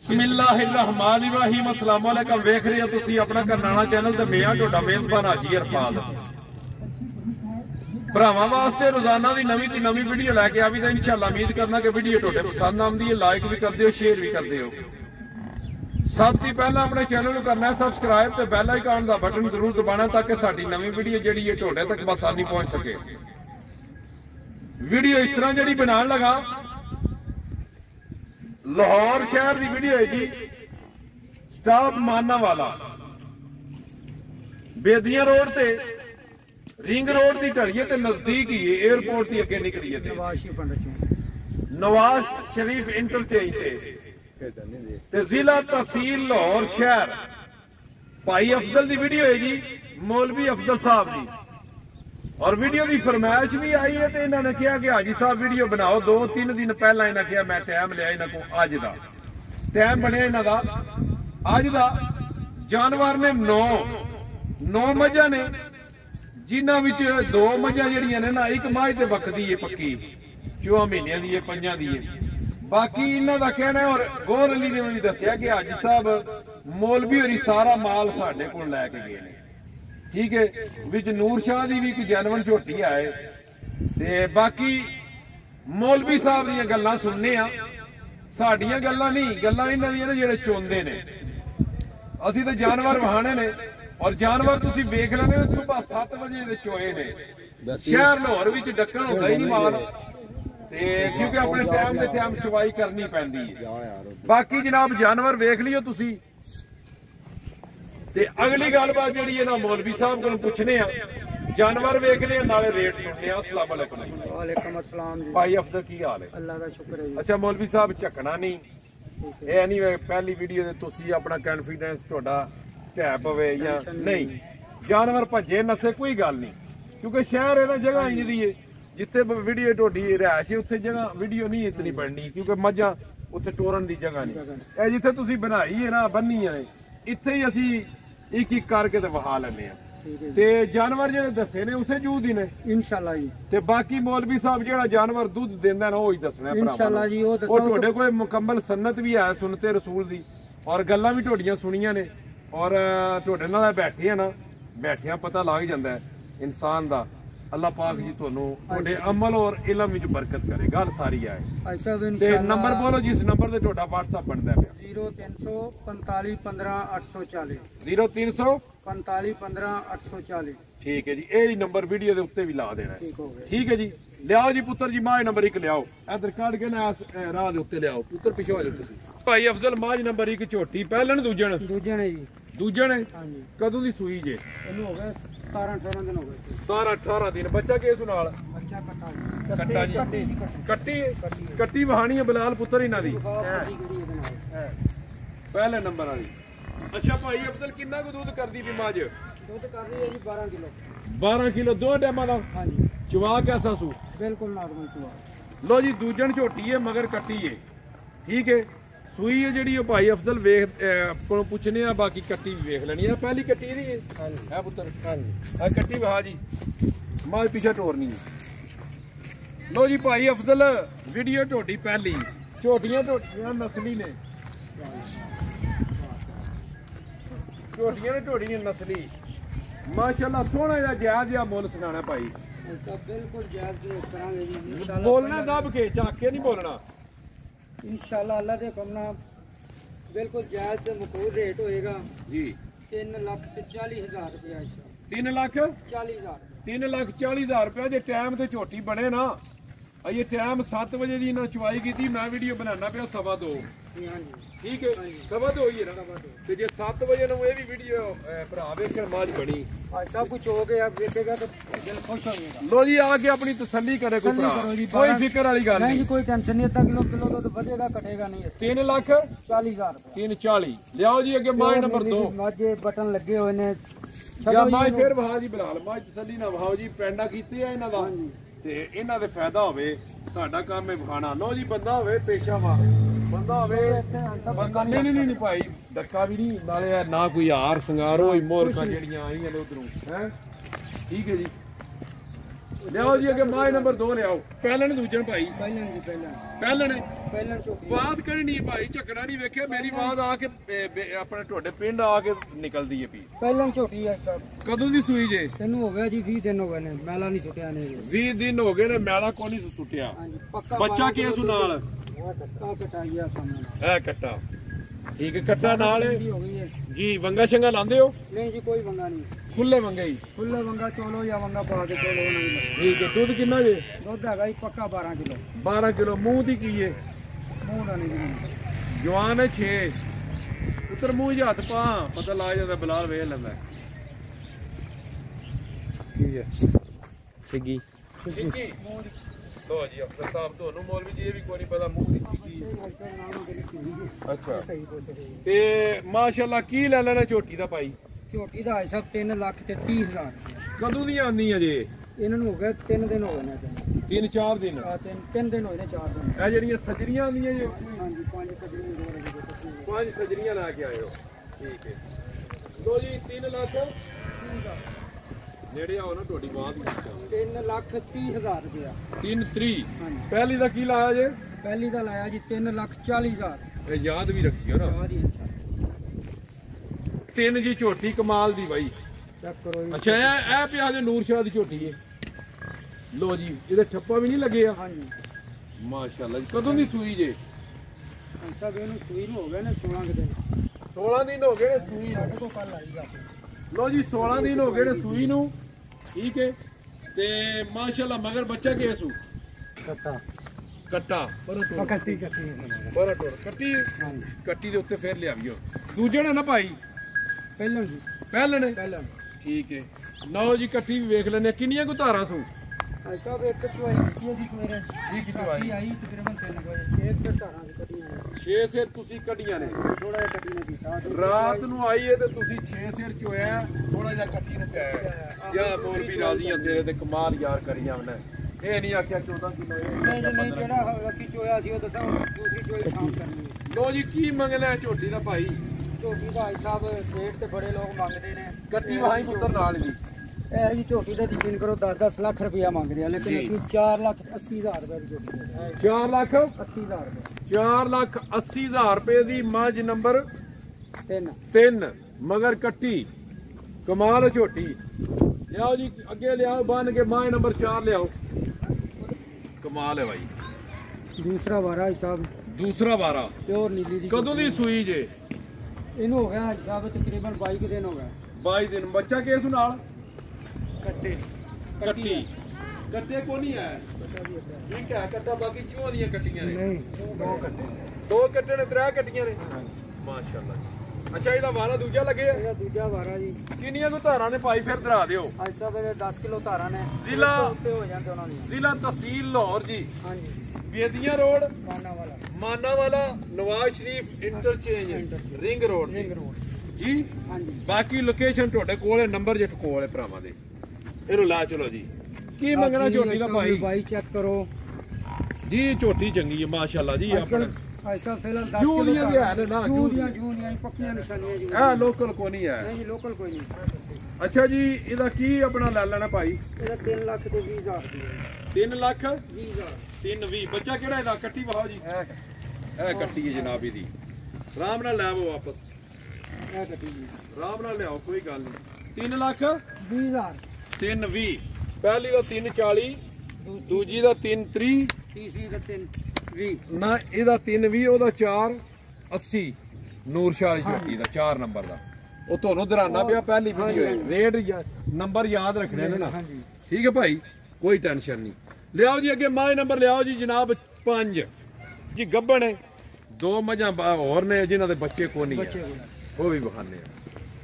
बिस्मिल्लाहिर्रहमानिर्रहीम। अस्सलाम वालेकुम। वेख रहे हो तुसी अपना करनाना चैनल ते मैं तुहाडा मेज़बान हाजी अरफात। भरावां वास्ते रोजाना दी नवीं ती नवीं वीडियो लैके आवी ते इंशाअल्लाह उम्मीद करना कि वीडियो तुहाडे पसंद आंदी है। लाइक भी करदे हो, शेयर भी करदे हो। सब तो पहला अपने चैनल को करना है सबसक्राइब ते बैल आइकन का बटन जरूर दबाना ताकि साडी नवीं वीडियो जिहड़ी है तुहाडे तक बसानी पहुंच सके। वीडियो इस तरह जिहड़ी बनाने लगा लाहौर शहर की वीडियो है जी। स्टाफ माना वाला बेदियां रोड ते रिंग रोड की ढड़िए ते नजदीक ही एयरपोर्ट की अगे निकलिए नवाज शरीफ इंटरचेंज ते जिला तहसील लाहौर शहर भाई अफजल की वीडियो है जी। मौलवी अफजल साहब जी और वीडियो की फरमाइश भी आई है तो इन्होंने कहा कि हाजी साहब वीडियो बनाओ। 2-3 दिन पहला इन्हें कहा मैं टाइम लिया इन्हों को अज का टाइम बनया इन्हों का अज का। जानवर ने 9 मझा ने जिन्हों 2 मझा जड़ियां ने ना एक माह तो वकदी है पक्की 4 महीनों की 5 की है। बाकी इन्हों का कहना है और गौर अली ने भी दसिया कि हाजी साहब मौलवी होरी सारा माल साडे कोल लैके गए हैं। ठीक है विच नूर शाह की भी कोई जानवर झोटी आए ते बाकी मौलवी साहब दी गल्लां सुनने आ। साडियां गल्लां नहीं, गल्लां इन्हां दी ने जेहड़े चोंदे ने। असीं ते जानवर वहाने ने और जानवर तुसीं वेख लेने सुबह 7 बजे दे चोए ने। शहर लाहौर विच डक्कन होंदा ही नहीं माल ते क्योंकि अपने टाइम दे टाइम चवाई करनी पैंदी है। बाकी जनाब जानवर वेख लियो तुसीं ते अगली गलबात जी है ना मौलवी साहब को पूछने जानवर वेखने नाले रेट सुनने। अस्सलाम वालेकुम। वालेकुम अस्सलाम जी। भाई अफजल की हाल है? अल्लाह का शुक्र है। अच्छा मौलवी साहब झकना नहीं ये नहीं पहली वीडियो ते तुसी अपना कॉन्फिडेंस तुहाडा ढै पवे या नहीं। जानवर भजे नसे कोई गल नहीं क्योंकि शहर है ना जगह इंज दी है जिथे वीडियो तुहाडी रहायश है उत्थे जगह वीडियो नहीं इतनी बननी क्योंकि मझां उत्थे टोरन दी जगह नहीं। ए जिथे तुसी बनाई है ना बन्नी है इत्थे ही असी एक एक करके ते वहा लेने ते जानवर जेहड़े दसे ने उसे जूद ही ने इंशाअल्लाह जी। ते बाकी मौलवी साहब जेहड़ा जानवर दूध देंदा ना वो ही दसना इंशाअल्लाह जी। वो तुहाडे कोल मुकम्मल सन्नत भी है सुनते रसूल दी और गल्लां भी तुहाडियां सुनियां ने और तुहाडे नाल बैठे ना बैठियां पता लग जांदा है इंसान दा। अल्लाह पाक जी तुहानू तुहाडे अमल और इलम विच बरकत करे। गल सारी है ते नंबर बोलो जिस नंबर ते तुहाडा WhatsApp बनदा है 0345 15 840 0345 15 840। ठीक है जी यही नंबर वीडियो के उत्ते भी ला देना है। ठीक है जी लियाओ जी पुत्र जी माज नंबर 1 लियाओ इधर कट के ना राह दे उत्ते लियाओ पुत्र पिछो आ जाओ तुसीं। भाई अफजल माज नंबर 1 झोटी पहलन दूजन है जी। दूजन है कदों दी सूई जे? इन्हू हो गए 17-18 दिन हो गए। 17-18 दिन। बच्चा किस नाल? बच्चा कट्टा जी कट्टी वहानी है बिलाल पुत्र इन्हां दी पहले नंबर वाली। अच्छा भाई अफजल कितना को दूध करदी पई मज? दूध कर रही है जी 12 किलो। 12 किलो 2 टाइम दा। हां जी। चवा कैसा सू? बिल्कुल नॉर्मल चवा। लो जी दूजन झोटी है मगर कट्टी है। ठीक है सूई है जी भाई अफजल वेख को पूछने बाकी कट्टी भी वेख लेनी है। पहली कट्टी दी है पुत्र कट्टी वहा जी माज पीछे टोरनी है। लो जी भाई अफजल वीडियो टोटी पहली झोटियां नस्ली ने झोटियां नस्ली माशाल्लाह सोहना जिहा जायज़ जिहा मुल सुनाना भाई। बिल्कुल जायज़ करांगे जी बोलना दब के झाके नहीं बोलना इंशाअल्लाह। अल्लाह दे हुक्म नाल बिल्कुल जायज़ ते मकबूल रेट होएगा जी। 3,40,000 रुपया। 3,40,000 3,40,000 रुपया जे टाइम ते झोटी बने ना। ये टाइम 7 बजे की चवाई की मैं वीडियो बनाना पे 2:15। ठीक है 2:15 ही है ना ते जे 7 बजे ये भी वीडियो भरा वेखण माज बनी सब कुछ हो गया देखेगा तो दिल खुश हो जाएगा। लो जी आके अपनी तसल्ली करे कोई फिक्र वाली गल नहीं कोई टेंशन नहीं। आधा किलो तो बढ़ेगा कटेगा नहीं। 3,40,000 340 लियाओ जी अगे माज नंबर 2 माजे बटन लगे हुए ने माज फिर वहा जी बिलाल माज तसल्ली ना वहाओ जी पेंडा कीते आ इन्हां दा ते इन्हां दे फायदा होवे साडा काम है विखाना। लो जी बंदा होवे पेशावर बंदा होवे नहीं भाई डक्का भी नहीं नाले ना कोई हार संगार होई मोरका जड़ियां आईयां ने उधरों हैं। ठीक है जी लियाओ जी अगे माज नंबर 2 लियाओ पहलन दूजन भाई पहलन जी पहलन पहलन ਪਹਿਲਾਂ ਝੋਟੀ ਬਾਤ ਕਰਨੀ ਭਾਈ, ਝਗੜਾ ਨਹੀਂ ਵੇਖਿਆ ਮੇਰੀ ਬਾਤ ਆ ਕੇ ਆਪਣੇ ਤੁਹਾਡੇ ਪਿੰਡ ਆ ਕੇ ਨਿਕਲਦੀ ਹੈ ਪੀ। ਪਹਿਲਾਂ ਝੋਟੀ ਆ ਸਾਹਿਬ। ਕਦੋਂ ਦੀ ਸੂਈ ਜੇ? ਤੈਨੂੰ ਹੋ ਗਿਆ ਜੀ 20 ਦਿਨ ਹੋ ਗਏ ਨੇ, ਮੈਲਾ ਨਹੀਂ ਸੁੱਟਿਆ ਨੇ। 20 ਦਿਨ ਹੋ ਗਏ ਨੇ, ਮੈਲਾ ਕੋਈ ਨਹੀਂ ਸੁੱਟਿਆ। ਹਾਂਜੀ ਪੱਕਾ। ਬੱਚਾ ਕਿਸ ਨਾਲ? ਆ ਕਟਾਈਆ ਸਾਹਮਣੇ ਇਹ ਕੱਟਾ, ਠੀਕ ਹੈ, ਕੱਟਾ ਨਾਲ ਹੋ ਗਈ ਹੈ ਜੀ। ਵੰਗਾ ਸ਼ੰਗਾ ਲਾਉਂਦੇ ਹੋ? ਨਹੀਂ ਜੀ ਕੋਈ ਵੰਗਾ ਨਹੀਂ, ਖੁੱਲੇ ਵੰਗੇ ਹੀ। ਖੁੱਲੇ ਵੰਗਾ ਚੋਲੋ ਜਾਂ ਵੰਗਾ ਪਾ ਕੇ ਚੋਲੋ ਨਹੀਂ। ਠੀਕ ਹੈ। ਦੁੱਧ ਕਿੰਨਾ ਜੇ? ਦੁੱਧ ਹੈਗਾ ਜੀ ਪੱਕਾ 12 ਕਿਲੋ। 12 ਕਿਲੋ। ਮੂੰਹ ਦੀ ਕੀ ਹੈ? ਮੂੰਹ ਦਾ ਨਹੀਂ ਜਵਾਨ ਹੈ 6 ਉੱਤਰ ਮੂੰਹ 'ਚ ਹੱਥ ਪਾ, ਪਤਾ ਲੱਗ ਜਾਂਦਾ, ਬਲਾਲ ਵੇਖ ਲੈਂਦਾ। ਠੀਕ ਹੈ ਸਿੱਗੀ ਸਿੱਗੀ। ਲੋ ਜੀ ਅਫਸਰ ਸਾਹਿਬ ਤੁਹਾਨੂੰ ਮੌਲਵੀ ਜੀ ਇਹ ਵੀ ਕੋਈ ਨਹੀਂ ਪਤਾ ਮੂੰਹ ਦੀ ਸਿੱਗੀ। ਅੱਛਾ ਤੇ ਮਾਸ਼ਾਅੱਲਾ ਕੀ ਲੈ ਲੈਣਾ ਝੋਟੀ ਦਾ ਭਾਈ? ਝੋਟੀ ਦਾ ਹੈ ਸਭ 3,30,000। ਕਦੋਂ ਦੀਆਂ ਆਉਂਦੀਆਂ ਜੇ? ਇਹਨਾਂ ਨੂੰ ਹੋ ਗਿਆ 3 ਦਿਨ ਹੋ ਗਏ ਨੇ। 3-4 ਦਿਨ? ਤਿੰਨ ਦਿਨ ਹੋਏ ਨੇ, 4 ਦਿਨ। ਇਹ ਜਿਹੜੀਆਂ ਸਜਰੀਆਂ ਆਉਂਦੀਆਂ ਜੇ? ਹਾਂਜੀ 5 ਸਜਰੀਆਂ। 5 ਸਜਰੀਆਂ ਲਾ ਕੇ ਆਏ ਹੋ, ਠੀਕ ਹੈ। ਲੋ ਜੀ 3 ਲੱਖ ਨੇੜੇ ਆਓ ਨਾ, ਤੁਹਾਡੀ ਬਾਤ ਹੀ 3,30,000 ਰੁਪਇਆ। 3-3। ਹਾਂਜੀ। ਪਹਿਲੀ ਦਾ ਕੀ ਲਾਇਆ ਜੇ? ਪਹਿਲੀ ਦਾ ਲਾਇਆ ਜੀ 3,40,000। ਇਹ ਯਾਦ ਵੀ ਰੱਖਿਓ ਨਾ। ਬਾਅਦ ਹੀ ਅੱਛਾ 3 ਜੀ ਝੋਟੀ ਕਮਾਲ ਦੀ ਬਾਈ। ਚੈੱਕ ਕਰੋ ਜੀ। ਅੱਛਾ ਇਹ ਪਿਆ ਜੇ ਨੂਰ ਸ਼ਾਹ ਦੀ ਝੋਟੀ ਹੈ। ਲੋ ਜੀ ਇਹਦੇ ਛੱਪਾ ਵੀ ਨਹੀਂ ਲੱਗੇ ਆ? ਹਾਂਜੀ ਮਾਸ਼ਾਅੱਲਾ ਜੀ। ਕਦੋਂ ਦੀ ਸੂਈ ਜੇ? ਸਭ ਇਹਨੂੰ ਸੂਈ ਨੂੰ ਹੋ ਗਏ ਨੇ 16 ਦਿਨ। 16 ਦਿਨ ਹੋ ਗਏ ਨੇ ਸੂਈ ਨੂੰ। ਸਾਡੇ ਕੋਲ ਕੱਲ ਆਈ ਜਾ। ਲੋ ਜੀ 16 ਦਿਨ ਹੋ ਗਏ ਨੇ ਸੂਈ ਨੂੰ, ਠੀਕ ਹੈ। ਤੇ ਮਾਸ਼ਾਅੱਲਾ ਮਗਰ ਬੱਚਾ ਕਿਸੂ? ਕੱਟਾ ਕੱਟਾ ਕੱਟੀ ਬੜਾ ਟੋਰ ਕੱਟੀ। ਹਾਂਜੀ ਕੱਟੀ ਦੇ ਉੱਤੇ ਫੇਰ ਲਿਆਵੀਓ। ਦੂਜੇ ਨੇ ਨਾ ਭਾਈ? ਪਹਿਲਾਂ ਜੀ ਪਹਿਲੇ ਪਹਿਲਾਂ। ਠੀਕ ਹੈ। ਲਓ ਜੀ ਕੱਟੀ ਵੀ ਵੇਖ ਲੈਣੇ। ਕਿੰਨੀਆਂ ਕੁ ਧਾਰਾਂ ਸੂ? ਸਭ ਇੱਕ ਚੁਆਈ ਕੀਤੀ ਜੀ ਸਵੇਰੇ। ਠੀਕ ਚੁਆਈ ਆਈ ਤਕਰੀਬਨ 3 ਵਜੇ। 6 ਧਾਰਾਂ ਦੀ ਕੱਟੀਆਂ ਨੇ। 6 ਸਿਰ ਤੁਸੀਂ ਕੱਢੀਆਂ ਨੇ। ਥੋੜਾ ਜਿਹਾ ਕੱਟੀ ਨੇ ਕੀਤਾ। ਰਾਤ ਨੂੰ ਆਈ ਏ ਤੇ ਤੁਸੀਂ 6 ਸਿਰ ਚੋਇਆ, ਥੋੜਾ ਜਿਹਾ ਕੱਟੀ ਨੂੰ ਪਿਆ। ਜਾਂ ਮੋਰ ਵੀ ਰਾਜ਼ੀ ਆ ਤੇਰੇ ਤੇ, ਕਮਾਲ ਯਾਰ ਕਰੀ ਜਾਵਣਾ। ਇਹ ਨਹੀਂ ਆਖਿਆ 14 ਕਿਲੋ। ਨਹੀਂ ਜਿਹੜਾ ਰੱਖੀ ਚੋਇਆ ਸੀ ਉਹ ਦੱਸਾਂ, ਦੂਸਰੀ ਚੋਈ ਸ਼ਾਮ ਕਰਨੀ ਹੈ। ਲੋ ਜੀ ਕੀ ਮੰਗਣਾ ਹੈ ਝੋਟੀ ਦਾ ਭਾਈ? ਝੋਟੀ ਭਾਈ ਸਾਹਿਬ ਰੇਟ ਤੇ ਬੜੇ ਲੋਕ ਮੰਗਦੇ ਨੇ। ਕੱਟੀ ਵਾਹੀ ਪੁੱਤਰ ਨਾਲ ਵੀ ਇਹ ਜੀ ਝੋਟੀ ਦਾ ਯਕੀਨ ਕਰੋ 10-10 ਲੱਖ ਰੁਪਇਆ ਮੰਗਦੇ ਆ, ਲੇਕਿਨ ਅਸੀਂ 4,80,000 ਰੁਪਏ ਦੀ ਝੋਟੀ ਦੇ 4,80,000 ਰੁਪਏ। 4,80,000 ਰੁਪਏ ਦੀ ਮੱਝ ਨੰਬਰ 3 ਮਗਰ ਕੱਟੀ। ਕਮਾਲ ਹੈ ਝੋਟੀ। ਲਿਆਓ ਜੀ ਅੱਗੇ ਲਿਆਓ, ਬੰਨ ਕੇ ਮਾਂ ਨੰਬਰ 4 ਲਿਆਓ। ਕਮਾਲ ਹੈ ਭਾਈ। ਦੂਸਰਾ ਵਾਰਾ ਸਾਹਿਬ। ਦੂਸਰਾ ਵਾਰਾ ਪਿਓਰ ਨੀਲੀ ਦੀ। ਕਦੋਂ ਦੀ ਸੂਈ ਜੇ? ਇਹਨੂੰ ਹੋ ਗਿਆ ਸਾਹਿਬ ਤਕਰੀਬਨ 22 ਦਿਨ ਹੋ ਗਿਆ। 22 ਦਿਨ। ਬੱਚਾ ਕਿਸ ਨਾਲ? ਕੱਟੇ ਕੱਟੀ। ਕੱਟੇ ਕੋ ਨਹੀਂ ਆਇਆ? ਠੀਕ ਹੈ। ਕੱਟਾ ਬਾਕੀ ਚੂਹਾਂ ਦੀਆਂ ਕੱਟੀਆਂ ਨੇ? ਨਹੀਂ 2 ਕੱਟੇ। 2 ਕੱਟੇ ਨੇ, 3 ਕੱਟੀਆਂ ਨੇ। ਮਾਸ਼ਾਅੱਲਾ। ਅੱਛਾ ਇਹਦਾ ਵਾਰਾ ਦੂਜਾ ਲੱਗਿਆ? ਇਹਦਾ ਦੂਜਾ ਵਾਰਾ ਜੀ। ਕਿੰਨੀਆਂ ਕੁ ਧਾਰਾਂ ਨੇ ਭਾਈ ਫਿਰ ਧਰਾ ਦਿਓ। ਅੱਜ ਸਾਹਿਬ ਇਹਦੇ 10 ਕਿਲੋ ਧਾਰਾਂ ਨੇ। ਜ਼ਿਲ੍ਹਾ ਉੱਤੇ ਹੋ ਜਾਂਦੇ ਉਹਨਾਂ ਦੀ। ਜ਼ਿਲ੍ਹਾ ਤਹਿਸੀਲ ਲਾਹੌਰ ਜੀ, ਹਾਂਜੀ Bedian road, Manawala. Manawala, Nawaz Sharif interchange, ring road ਜੀ। ਹਾਂਜੀ ਬਾਕੀ ਲੋਕੇਸ਼ਨ ਤੁਹਾਡੇ ਕੋਲ ਹੈ, ਨੰਬਰ ਜੇ ਕੋਲ ਹੈ ਭਰਾਵਾਂ ਦੇ। ਇਹਨੂੰ ਲਾ ਚਲੋ ਜੀ। ਕੀ ਮੰਗਣਾ ਝੋਟੀ ਦਾ ਭਾਈ? ਬਾਈ ਚੈੱਕ ਕਰੋ ਜੀ। ਝੋਟੀ ਚੰਗੀ ਹੈ ਮਾਸ਼ਾਅੱਲਾ ਜੀ। ਆਪਣੇ ਐਸਾ ਫਿਲਹਾਲ 10 ਜੂ ਕਿਲੋ ਦੀਆਂ ਵੀ ਹੈ ਨਾ, ਜੂ ਦੀਆਂ ਜੂਨੀਆਂ ਪੱਕੀਆਂ ਨਿਸ਼ਾਨੀਆਂ ਜੀ। ਇਹ ਲੋਕਲ ਕੋ ਨਹੀਂ ਹੈ? ਨਹੀਂ ਲੋਕਲ ਕੋਈ ਨਹੀਂ। ਅੱਛਾ ਜੀ ਇਹਦਾ ਕੀ ਆਪਣਾ ਲੈ ਲੈਣਾ ਭਾਈ? ਇਹਦਾ 3,20,000 ਰੁਪਏ। 3,20,000। 320। ਬੱਚਾ ਕਿਹੜਾ ਇਹਦਾ? ਕੱਟੀ ਵਾਹੋ ਜੀ। ਇਹ ਕੱਟੀ ਹੈ ਜਨਾਬ ਇਹਦੀ। ਆਰਾਮ ਨਾਲ ਲੈ ਆਵੋ ਵਾਪਸ। ਇਹ ਕੱਟੀ ਜੀ ਆਰਾਮ ਨਾਲ ਲਿਆਓ, ਕੋਈ ਗੱਲ ਨਹੀਂ। 3,20,000। 320। ਪਹਿਲੀ ਦਾ 340, ਦੂਜੀ ਦਾ 330, ਤੀਸਰੀ ਦਾ 320 ਨਾ ਇਹਦਾ 320, ਉਹਦਾ 480। ਨੂਰ ਸ਼ਾਹ ਦੀ ਝੋਟੀ ਦਾ 4 ਨੰਬਰ ਦਾ। ਉਹ ਤੁਹਾਨੂੰ ਦਰਾਨਾ ਪਿਆ ਪਹਿਲੀ ਵੀਡੀਓ ਹੈ। ਰੇਟ ਨੰਬਰ ਯਾਦ ਰੱਖਣੇ ਨੇ ਨਾ। ਠੀਕ ਹੈ ਭਾਈ, ਕੋਈ ਟੈਨਸ਼ਨ ਨਹੀਂ। ਲਿਆਓ ਜੀ ਅੱਗੇ ਮਾਂ ਨੰਬਰ ਲਿਆਓ ਜੀ ਜਨਾਬ 5 ਜੀ। ਗੱਬਣ ਹੈ 2 ਮੱਝਾਂ ਹੋਰ ਨੇ ਜਿਨ੍ਹਾਂ ਦੇ ਬੱਚੇ ਕੋ ਨਹੀਂ ਹੈ, ਉਹ ਵੀ ਵਿਖਾਣੇ ਆ।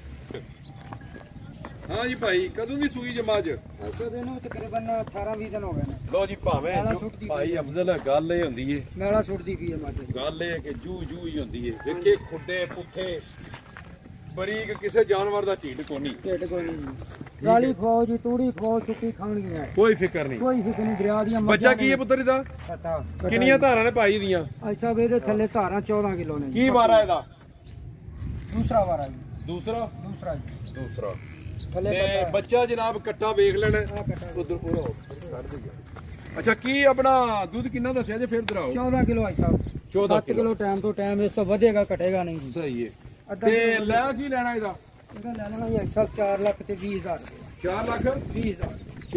ਹਾਂ ਜੀ ਭਾਈ ਕਦੋਂ ਦੀ ਸੂਈ ਜਮਾਜ? ਅੱਛਾ ਇਹਨੂੰ ਤਕਰੀਬਨ 18-20 ਦਿਨ ਹੋ ਗਏ ਨੇ। ਲੋ ਜੀ ਭਾਵੇਂ ਭਾਈ ਅਫਜ਼ਲ ਗੱਲ ਇਹ ਹੁੰਦੀ ਏ, ਮੈਲਾ ਸੁੱਟਦੀ ਪਈ ਹੈ ਮੱਝ। ਗੱਲ ਇਹ ਕਿ ਜੂ ਹੀ ਹੁੰਦੀ ਏ। ਵੇਖੇ ਖੁੱਡੇ ਪੁੱਠੇ ਬਰੀਕ ਕਿਸੇ ਜਾਨਵਰ ਦਾ ਢਿੱਡ ਕੋਨੀ। ਢਿੱਡ ਕੋਈ ਨਹੀਂ। ਗਾਲੀ ਖਵਾਓ ਜੀ, ਤੂੜੀ ਖਵਾਓ, ਸੁੱਕੀ ਖਾਣਗੀਆਂ, ਕੋਈ ਫਿਕਰ ਨਹੀਂ। ਕੋਈ ਫਿਕਰ ਨਹੀਂ। ਦਰਿਆ ਦੀਆਂ ਬੱਚਾ ਕੀ ਹੈ ਪੁੱਤਰ ਇਹਦਾ? ਕਿੰਨੀਆਂ ਧਾਰਾਂ ਨੇ ਭਾਈ ਦੀਆਂ? ਅੱਛਾ ਇਹਦੇ ਥੱਲੇ ਧਾਰਾਂ 14 ਕਿਲੋ ਨੇ। ਕੀ ਵਾਰਾ ਇਹਦਾ? ਦੂਸਰਾ ਵਾਰਾ ਜੀ। ਦੂਸਰਾ ਜੀ। ਤੇ ਬੱਚਾ ਜਨਾਬ ਕੱਟਾ ਵੇਖ ਲੈਣਾ। ਆ ਕੱਟਾ ਉਧਰ ਕੱਢ ਦੇ ਅੱਛਾ ਕੀ ਆਪਣਾ ਦੁੱਧ ਕਿੰਨਾ ਦੱਸਿਆ ਜੇ ਫਿਰ ਦਰਾਓ 14 ਕਿਲੋ ਭਾਈ ਸਾਹਿਬ 14 7 ਕਿਲੋ ਟਾਈਮ ਤੋਂ ਟਾਈਮ ਇਸ ਤੋਂ ਵਧੇਗਾ ਘਟੇਗਾ ਨਹੀਂ ਜੀ। ਸਹੀ ਹੈ ਅੱਧਾ ਤੇ ਕਿਲੋ ਲੈ ਕੀ ਲੈਣਾ ਇਹਦਾ ਇਹਦਾ ਲੈ ਲੈਣਾ ਭਾਈ ਸਾਹਿਬ 4 ਲੱਖ ਤੇ 20,000 ਰੁਪਏ 4 ਲੱਖ 20,000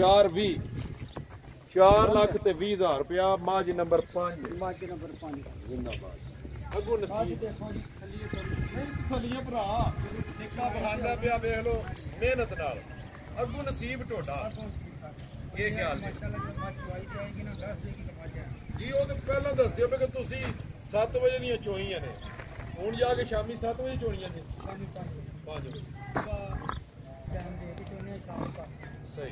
4 ਲੱਖ ਤੇ 20,000 ਰੁਪਇਆ ਮਾਝ ਨੰਬਰ 5 ਮਾਝ ਨੰਬਰ 5 ਜ਼ਿੰਦਾਬਾਦ ਅੱਗੋਂ ਨਸੀਬ ਦੇਖੋ ਜੀ ਥੱਲੇ ਤੋਂ ਥੱਲੀਏ ਭਰਾ ਨਿੱਕਾ ਬਹਾਂਦਾ ਪਿਆ ਵੇਖ ਲੋ ਮਿਹਨਤ ਨਾਲ ਅੱਗੋਂ ਨਸੀਬ ਢੋਡਾ ਇਹ ਖਿਆਲ ਜੀ ਮਾਸ਼ਾਅੱਲਾ ਜੋ ਮੱਝ ਚਵਾਈ ਜਾਏਗੀ ਨਾ 10 ਦੇ ਕੀ ਮੱਝ ਹੈ ਜੀ ਉਹ ਤਾਂ ਪਹਿਲਾਂ ਦੱਸ ਦਿਓ ਕਿ ਤੁਸੀਂ 7 ਵਜੇ ਦੀਆਂ ਚੋਈਆਂ ਨੇ ਹੁਣ ਜਾ ਕੇ ਸ਼ਾਮੀ 7 ਵਜੇ ਚੋਣੀਆਂ ਨੇ ਸ਼ਾਮੀ 5 ਵਜੇ ਟਾਈਮ ਦੇ ਕੇ ਚੋਣੇ ਸ਼ਾਮ ਦਾ ਸਹੀ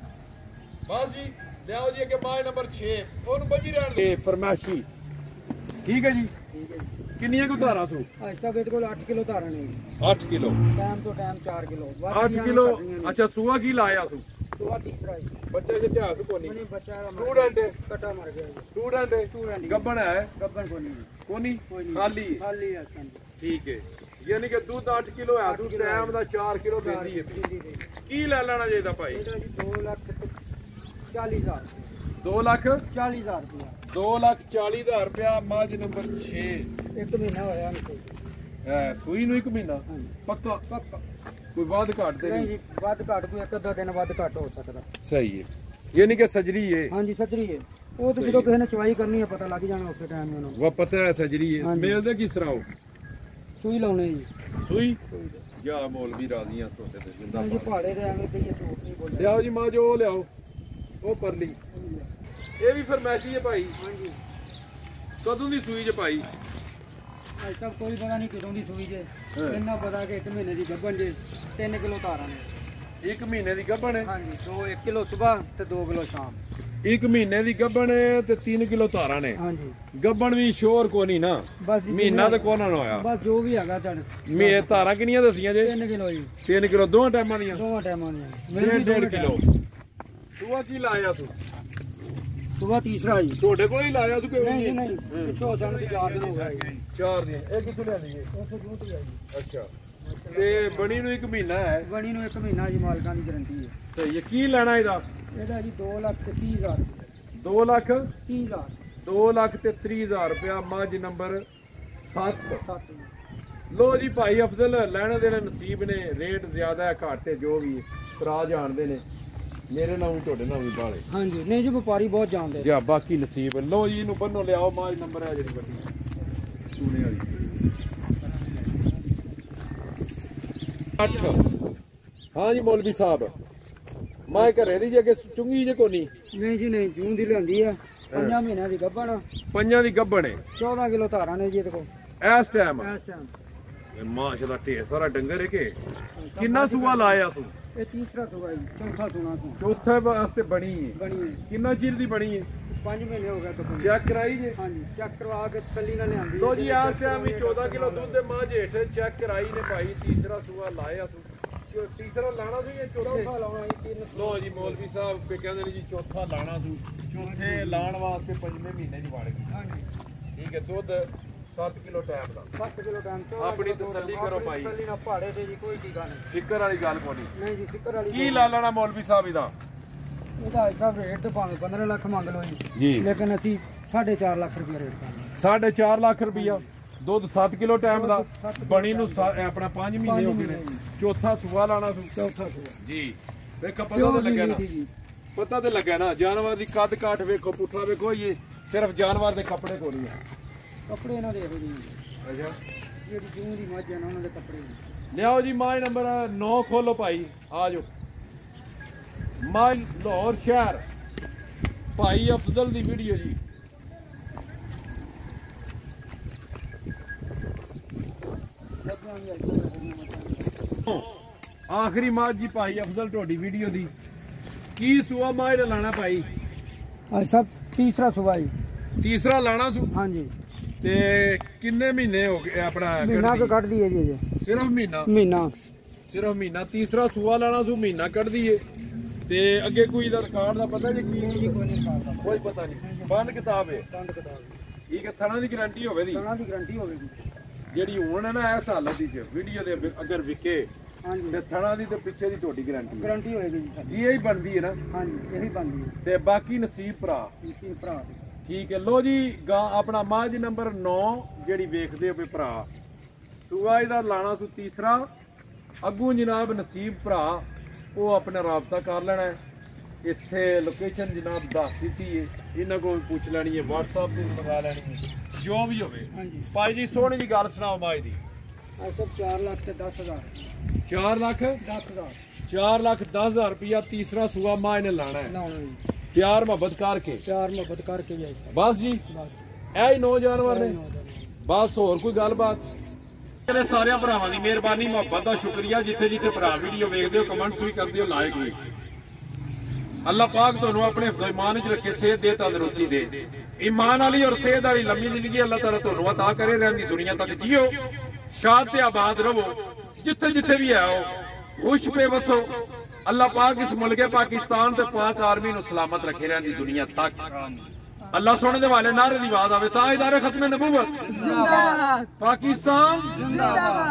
ਬਸ ਜੀ ਲਿਆਓ ਜੀ ਅੱਗੇ ਮਾਝ ਨੰਬਰ 6 ਉਹਨੂੰ ਬੱਜੀ ਰਹਿਣ ਦੇ ਫਰਮਾਸ਼ੀ ਠੀਕ ਹੈ ਜੀ ਠੀਕ ਹੈ ਜੀ ਕਿੰਨੀਆਂ ਕੁ ਧਾਰਾਂ ਸੂ ਅੱਜ ਤੱਕ ਇਹਦੇ ਕੋਲ 8 ਕਿਲੋ ਧਾਰਾਂ ਨੇ 8 ਕਿਲੋ ਟਾਈਮ ਤੋਂ ਟਾਈਮ 4 ਕਿਲੋ 8 ਕਿਲੋ ਅੱਛਾ ਸੂਆ ਕੀ ਲਾਇਆ ਸੂ ਸੁਆ ਤੀਸਰਾ ਜੀ ਬੱਚੇ ਦੇ ਇਤਿਹਾਸ ਕੋਨੀ ਮਨੀ ਬੱਚਾ ਸਟੂਡੈਂਟ ਕਟਾ ਮਰ ਗਿਆ ਜੀ ਸਟੂਡੈਂਟ ਸਟੂਡੈਂਟ ਗੱਬਣ ਹੈ ਗੱਬਨ ਕੋਨੀ ਕੋਨੀ ਕੋਈ ਨਹੀਂ ਖਾਲੀ ਖਾਲੀ ਹੈ ਸੰਦ ਠੀਕ ਹੈ ਯਾਨੀ ਕਿ ਦੁੱਧ 8 ਕਿਲੋ ਹੈ ਸੂ ਟਾਈਮ ਦਾ 4 ਕਿਲੋ ਦਿੰਦੀ ਹੈ ਕੀ ਲੈ ਲੈਣਾ ਚਾਹੀਦਾ ਭਾਈ ਇਹਦਾ ਜੀ 2,40,000 2 ਲੱਖ 40,000 ਰੁਪਇਆ 2,40,000 ਰੁਪਇਆ ਮੱਝ ਨੰਬਰ 6 ਇੱਕ ਮਹੀਨਾ ਹੋਇਆ ਨਹੀਂ ਸੂਈ ਨੂੰ 1 ਮਹੀਨਾ ਹਾਂਜੀ ਪੱਕਾ ਪੱਕਾ ਕੋਈ ਵਾਦ ਘਾਟ ਤੇ ਨਹੀਂ ਨਹੀਂ ਜੀ ਵੱਧ ਘੱਟ ਕੋਈ ਇੱਕ ਅੱਧਾ ਦਿਨ ਵੱਧ ਘੱਟ ਹੋ ਸਕਦਾ ਸਹੀ ਹੈ ਯਾਨੀ ਕਿ ਸਜਰੀ ਹੈ ਹਾਂਜੀ ਸੱਜਰੀ ਹੈ ਉਹ ਤਾਂ ਜਦੋਂ ਕਿਸੇ ਨੇ ਚਵਾਈ ਕਰਨੀ ਹੈ ਪਤਾ ਲੱਗ ਜਾਣਾ ਉਸੇ ਟਾਈਮ ਉਹਨੂੰ ਵਾ ਪਤਾ ਹੈ ਸਜਰੀ ਹੈ ਹਾਂਜੀ। ਮੇਲਦੇ ਕਿਸ ਤਰ੍ਹਾਂ ਹੋ ਸੂਈ ਲਾਉਣੇ ਜੀ ਸੂਈ ਸੂਈ ਦੇ ਜਾ ਮੌਲਵੀ ਰਾਜ਼ੀਆਂ ਤੁਹਾਡੇ ਤੇ ਜਿੰਦਾ ਹਾਂਜੀ ਪਹਾੜੇ ਦੇ ਐਵੇਂ ਕਹੀਏ ਝੂਠ ਨਹੀਂ ਬੋਲਿਆ ਲਿਆਓ ਜੀ ਮਾਂ ਜੋ ਉਹ ਲਿਆਓ ਉਹ ਪਰਲੀ ਇਹ ਵੀ ਫਰਮੈਸ਼ੀ ਹੈ ਭਾਈ ਹਾਂਜੀ ਕਦੋਂ ਦੀ ਸੂਈ ਜੇ ਭਾਈ ਭਾਈ ਸਾਹਿਬ ਕੋਈ ਪਤਾ ਨਹੀਂ ਕਦੋਂ ਦੀ ਸੂਈ ਜੇ ਇੰਨਾ ਪਤਾ ਕਿ 1 ਮਹੀਨੇ ਦੀ ਗੱਭਣ ਜੇ 3 ਕਿਲੋ ਧਾਰਾਂ ਨੇ 1 ਮਹੀਨੇ ਦੀ ਗੱਭਣ ਹੈ ਹਾਂਜੀ 1 ਕਿਲੋ ਸਵੇਰ ਤੇ 2 ਕਿਲੋ ਸ਼ਾਮ 1 ਮਹੀਨੇ ਦੀ ਗੱਭਣ ਹੈ ਤੇ 3 ਕਿਲੋ ਧਾਰਾਂ ਨੇ ਹਾਂਜੀ ਗੱਭਣ ਵੀ ਸ਼ੋਰ ਕੋ ਨਹੀਂ ਨਾ ਬਸ ਜੀ ਮਹੀਨਾ ਤੇ ਕੋਨਾ ਨਾ ਹੋਇਆ ਬਸ ਜੋ ਵੀ ਹੈਗਾ ਤੁਹਾਡੇ ਮੇ ਧਾਰਾਂ ਕਿੰਨੀਆਂ ਦੱਸੀਆਂ ਜੇ 3 ਕਿਲੋ ਜੀ 3 ਕਿਲੋ ਦੋਹਾਂ ਟਾਈਮਾਂ ਦੀਆਂ ਦੋਵਾਂ ਟਾਈਮਾਂ ਦੀਆਂ 1.5 ਕਿਲੋ ਸੂਆ ਕੀ ਲਾਇਆ ਤੂੰ ਸਵੇਰ ਤੀਸਰਾ ਜੀ ਤੁਹਾਡੇ ਕੋਲ ਹੀ ਲਾਇਆ ਤੂੰ ਕਿਉਂ ਨਹੀਂ ਨਹੀਂ ਪਿੱਛੋਂ ਸਾਨੂੰ 4 ਦਿਨ ਹੋ ਗਏ 4 ਦਿਨ ਇਹ ਕਿੱਥੋਂ ਲਿਆਂਦੀ ਹੈ ਉੱਥੇ ਜੂਟ ਹੀ ਆ ਜੀ ਅੱਛਾ ਤੇ ਬਣੀ ਨੂੰ 1 ਮਹੀਨਾ ਹੈ ਬਣੀ ਨੂੰ 1 ਮਹੀਨਾ ਜੀ ਮਾਲਕਾਂ ਦੀ ਗਾਰੰਟੀ ਹੈ ਤੇ ਯਕੀਨ ਲੈਣਾ ਇਹਦਾ ਇਹਦਾ ਜੀ 2,30,000 2 ਲੱਖ 30,000 2 ਲੱਖ ਤੇ 30,000 ਰੁਪਇਆ ਮੱਝ ਨੰਬਰ 7 7 ਲੋ ਜੀ ਭਾਈ ਅਫਜ਼ਲ ਲੈਣ ਦੇਣ ਨਸੀਬ ਨੇ ਰੇਟ ਜ਼ਿਆਦਾ ਹੈ ਘੱਟ ਹੈ ਜੋ ਵੀ ਭਰਾ ਜਾਣਦੇ ਨੇ ਮੇਰੇ ਨਾਲ ਵੀ ਤੁਹਾਡੇ ਨਾਲ ਵੀ ਬਾਲੇ ਹਾਂਜੀ ਨਹੀਂ ਜੀ ਵਪਾਰੀ ਬਹੁਤ ਜਾਣਦੇ ਜਾਂ ਬਾਕੀ ਨਸੀਬ ਲੋ ਜੀ ਇਹਨੂੰ ਬੰਨੋ ਲਿਆਓ ਮੱਝ ਨੰਬਰ ਹੈ ਜਿਹੜੀ ਵੱਡੀ ਸੂਨੇ ਵਾਲੀ 8 ਹਾਂ ਜੀ ਮੌਲਵੀ ਸਾਹਿਬ ਮੈਂ ਘਰੇ ਦੀ ਜੇ ਕਿ ਚੁੰਗੀ ਜੇ ਕੋਨੀ ਨਹੀਂ ਜੀ ਨਹੀਂ ਜੂਨ ਦੀ ਲਿਆਂਦੀ ਆ 5 ਮਹੀਨਿਆਂ ਦੀ ਗੱਭਣ ਪੰਜਾਂ ਦੀ ਗੱਭਣ ਹੈ 14 ਕਿਲੋ ਧਾਰਾਂ ਨੇ ਜੀ ਇਹਦੇ ਕੋਲ ਇਸ ਟਾਈਮ ਇਸ ਟਾਈਮ ਮਾਸ਼ਾਅੱਲਾ ਢੇਰ ਸਾਰਾ ਡੰਗਰ ਹੈ ਕਿ ਕਿੰਨਾ ਸੂਆ ਲਾਇਆ ਸੂ ਇਹ ਤੀਸਰਾ ਸੂਆ ਜੀ ਚੌਥਾ ਸੂਣਾ ਸੂ ਚੌਥੇ ਵਾਸਤੇ ਬਣੀ ਹੈ ਬਣੀ ਹੈ ਕਿੰਨਾ ਚਿਰ ਦੀ ਬਣੀ ਹੈ 5 ਮਹੀਨੇ ਹੋ ਗਏ ਤਕਰੀਬਨ ਚੈੱਕ ਕਰਾਈ ਜੇ ਹਾਂਜੀ ਚੈੱਕ ਕਰਵਾ ਕੇ ਤਸੱਲੀ ਨਾਲ ਲਿਆਂਦੀ ਲੋ ਜੀ ਇਸ ਟਾਈਮ ਵੀ 14 ਕਿਲੋ ਦੁੱਧ ਦੇ ਮਾਂ ਜੇਠ ਚੈੱਕ ਕਰਾਈ ਨੇ ਭਾਈ ਤੀਸਰਾ ਸੂਆ ਲਾਇਆ ਸੂ ਤੀਸਰਾ ਲਾਣਾ ਸੀ ਜਾਂ ਚੌਥੇ ਚੌਥਾ ਲਾਉਣਾ ਜੀ 3 ਲੋ ਜੀ ਮੌਲਵੀ ਸਾਹਿਬ ਤੇ ਕਹਿੰਦੇ ਨੇ ਜੀ ਚੌਥਾ ਲਾਣਾ ਸੂ ਚੌਥੇ ਲਾਣ ਵਾਸਤੇ 5ਵੇਂ ਮਹੀਨੇ ਦੀ ਵੜ ਗਈ ਹਾਂਜੀ ਠੀਕ ਹੈ ਦੁੱਧ 7 ਕਿਲੋ ਟਾਈਮ ਦਾ 7 ਕਿਲੋ ਟਾਈਮ ਆਪਣੀ ਤਸੱਲੀ ਕਰੋ ਭਾਈ। ਤਸੱਲੀ ਨਾਲ ਪਹਾੜੇ ਤੇ ਜੀ ਕੋਈ ਟੀਕਾ ਨਹੀਂ ਫਿਕਰ ਵਾਲੀ ਗੱਲ ਕੋਈ ਨਹੀਂ ਜੀ ਫਿਕਰ ਵਾਲੀ ਕੀ ਲਾ ਲੈਣਾ ਮੌਲਵੀ ਸਾਹਿਬ ਇਹਦਾ ਇਹਦਾ ਹਿਸਾਬ ਰੇਟ ਤੇ ਭਾਵੇਂ 15 ਲੱਖ ਮੰਗ ਲਓ ਜੀ ਜੀ ਲੇਕਿਨ ਅਸੀਂ 4.5 ਲੱਖ ਰੁਪਏ ਰੇਟ ਕਰਾਂਗੇ 4.5 ਲੱਖ ਰੁਪਇਆ ਦੁੱਧ 7 ਕਿਲੋ ਟਾਈਮ ਦਾ ਬਣੀ ਨੂੰ ਆਪਣਾ 5 ਮਹੀਨੇ ਹੋ ਗਏ ਨੇ ਚੌਥਾ ਸੂਆ ਲਾਣਾ ਸੂ ਚੌਥਾ ਸੂਆ ਜੀ ਵੇਖੋ ਪਤਾ ਤੇ ਲੱਗਾ ਨਾ ਜੀ ਪਤਾ ਤੇ ਲੱਗਾ ਨਾ ਜਾਨਵਰ ਦੀ ਕੱਦ ਕਾਠ ਵੇਖੋ ਪੁੱਠਾ ਵੇਖੋ ਇਹ ਸਿਰਫ ਜਾਨਵਰ ਦੇ ਕੱਪੜੇ ਕੋਲ ਹੀ ਆ ਕੱਪੜੇ ਇਹਨਾਂ ਦੇ ਇਹੋ ਜਿਹੇ ਨੇ। ਅੱਛਾ ਜਿਹੜੀ ਜੂਨ ਦੀ ਮੱਝ ਹੈ ਨਾ ਉਹਨਾਂ ਦੇ ਕੱਪੜੇ ਨੇ। ਲਿਆਓ ਜੀ ਮਾਝ ਨੰਬਰ 9 ਖੋਲੋ ਭਾਈ ਆ ਜਾਓ ਮਾਝ ਲਾਹੌਰ ਸ਼ਹਿਰ ਭਾਈ ਅਫਜ਼ਲ ਦੀ ਵੀਡੀਓ ਜੀ ਲੱਗੀਆਂ ਵੀ ਆਈਆਂ ਮੱਝਾਂ। ਆਖਰੀ ਮਾਝ ਜੀ ਭਾਈ ਅਫਜ਼ਲ ਤੁਹਾਡੀ ਵੀਡੀਓ ਦੀ ਕੀ ਸੂਆ ਮਾਝ ਦਾ ਲਾਣਾ ਭਾਈ ਅੱਜ ਸਭ ਤੀਸਰਾ ਸੂਆ ਜੀ ਤੀਸਰਾ ਲਾਣਾ ਸੂ ਹਾਂਜੀ ਤੇ ਕਿੰਨੇ ਮਹੀਨੇ ਹੋ ਗਏ ਆਪਣਾ ਮਹੀਨਾ ਕੁ ਕੱਢ ਦਈਏ ਜੀ ਅਜੇ ਸਿਰਫ ਮਹੀਨਾ ਮਹੀਨਾ ਤੀਸਰਾ ਸੂਆ ਲਾਣਾ ਸੂ ਮਹੀਨਾ ਕੱਢਦੀ ਏ ਤੇ ਅੱਗੇ ਕੋਈ ਦਾ ਰਿਕਾਰਡ ਦਾ ਪਤਾ ਜੀ ਕੀ ਜੀ ਕੋਈ ਨਹੀਂ ਕਰਦਾ ਕੋਈ ਪਤਾ ਨਹੀਂ ਬੰਦ ਕਿਤਾਬ ਏ ਦੰਦ ਕਿਤਾਬ ਠੀਕ ਹੈ ਥਣਾ ਦੀ ਗਾਰੰਟੀ ਹੋਵੇ ਦੀ ਦੰਦਾਂ ਦੀ ਗਾਰੰਟੀ ਹੋਵੇਗੀ ਜਿਹੜੀ ਹੁਣ ਹੈ ਨਾ ਇਸ ਹਾਲਤ ਦੀ ਵੀਡੀਓ ਦੇ ਅਗਰ ਵਿਕੇ ਹਾਂਜੀ ਤੇ ਥਣਾ ਦੀ ਤੇ ਪਿੱਛੇ ਦੀ ਤੁਹਾਡੀ ਗਾਰੰਟੀ ਗਾਰੰਟੀ ਹੋਏਗੀ ਜੀ ਸਾਡੀ। ਇਹ ਹੀ ਬਣਦੀ ਹੈ ਨਾ? ਹਾਂਜੀ ਇਹੀ ਬਣਦੀ ਹੈ ਤੇ ਬਾਕੀ ਨਸੀਬ ਭਰਾ। ਨਸੀਬ ਭਰਾ ਦੀ। ਠੀਕ ਹੈ, ਲੋ ਜੀ ਗਾਂ ਆਪਣਾ ਮਾਝ ਨੰਬਰ 9 ਜਿਹੜੀ ਵੇਖਦੇ ਹੋ ਵੀ ਭਰਾ, ਸੂਆ ਇਹਦਾ ਲਾਣਾ ਸੂ ਤੀਸਰਾ। ਅੱਗੂ ਜਨਾਬ ਨਸੀਬ ਭਰਾ ਉਹ ਆਪਣਾ ਰਾਬਤਾ ਕਰ ਲੈਣਾ ਹੈ। ਇੱਥੇ ਲੋਕੇਸ਼ਨ ਜਨਾਬ ਦੱਸ ਦਿੱਤੀ ਹੈ, ਇਹਨਾਂ ਕੋਲ ਪੁੱਛ ਲੈਣੀ ਹੈ, WhatsApp ਤੇ ਮੰਗਾ ਲੈਣੀ ਹੈ, ਜੋ ਵੀ ਹੋਵੇ। ਹਾਂਜੀ ਭਾਈ ਜੀ ਸੋਹਣੀ ਜੀ ਗੱਲ ਸੁਣਾਓ ਮਾਝ ਦੀ। ਇਹ ਸਭ 4 ਲੱਖ ਤੇ 10,000 4 ਲੱਖ 10,000 4,10,000 रुपया तीसरा सुआ माँ ने लाना है। ਲਾਉਣਾ ਜੀ। प्यार मोहब्बत करके ਪਿਆਰ ਮੁਹੱਬਤ ਕਰਕੇ ਜਾਈ ਸਾਹਿਬ बस जी ਬਸ ऐ नौ जानवर ने बस होर कोई गलबात। मेरे सारे भरावां दी मेहरबानी मोहब्बत दा शुक्रिया। जिथे जिथे भरा वीडियो वेखदे हो कमेंट्स भी करदे हो, लाइक भी। अल्लाह पाक तुहानू अपने ईमान च रखे, सेहत दे, तंदुरुस्ती दे, ईमान वाली और सेहत वाली लंबी जिंदगी अल्लाह ताला तुहानू अता करे, रहंदी दुनिया तक जियो, शाद ते आबाद रहो, जिथे जिथे भी आओ खुश पे बसो। अल्लाह पाक इस मुल्क पाकिस्तान ते पाक आर्मी नू सलामत रखे, रहंदी दुनिया तक। अल्लाह सुनने दे वाले नारे दी आवाज आवे, ताजदार खत्म नबूवत जिंदाबाद, पाकिस्तान जिंदाबाद।